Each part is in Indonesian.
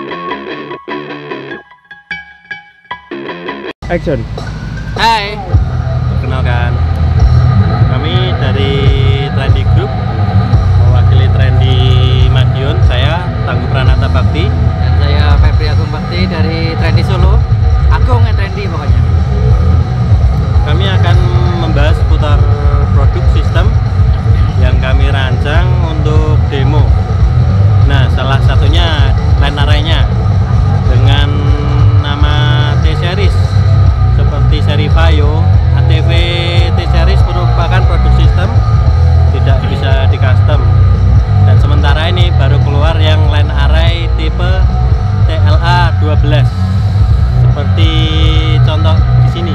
Action. Hai. Perkenalkan, kami dari Trendy Group mewakili Trendy Madiun. Saya Tangguh Pranata Bakti. Dan saya Febri Agung Bakti dari Trendy Solo. Agung ya Trendy pokoknya. Kami akan membahas seputar produk sistem yang kami rancang untuk demo. Nah, salah satunya line array-nya dengan nama T-Series seperti seri Vaio. ATV T-Series merupakan produk sistem, tidak bisa di custom. Dan sementara ini baru keluar yang line array tipe TLA 12 seperti contoh di sini.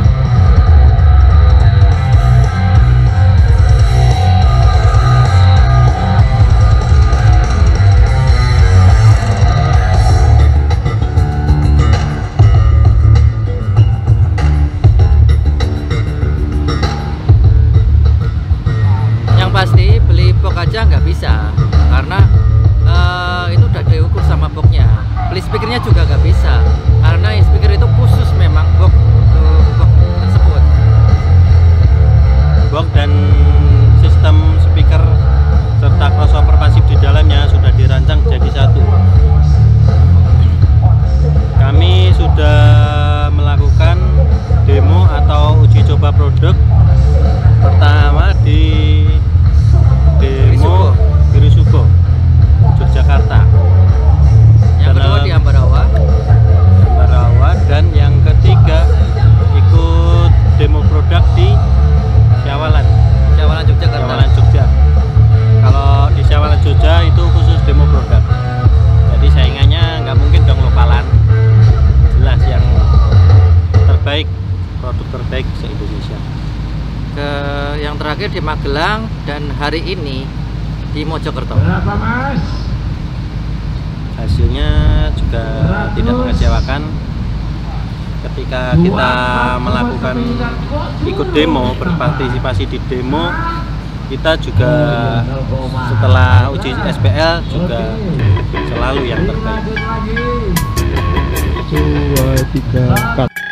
Pasti beli box aja nggak bisa karena itu udah diukur sama boxnya. Beli speakernya juga nggak bisa karena speaker itu khusus memang box tersebut. Box dan sistem speaker serta crossover pasif di dalamnya sudah dirancang jadi satu. Kami sudah melakukan demo atau uji coba produk pertama di demo Girisuko, Yogyakarta. Yang kedua di Ambarawa, dan yang ketiga ikut demo produk di Syawalan, Yogyakarta. Syawalan Jogja. Kalau di Syawalan Jogja itu khusus demo produk. Jadi saingannya nggak mungkin dong lokalan. Jelas yang terbaik, produk terbaik se-Indonesia. Yang terakhir di Magelang dan hari ini di Mojokerto. Hasilnya juga tidak mengecewakan. Ketika kita melakukan ikut demo, berpartisipasi di demo, kita juga setelah uji SPL juga selalu yang terbaik. 2, 3, 4.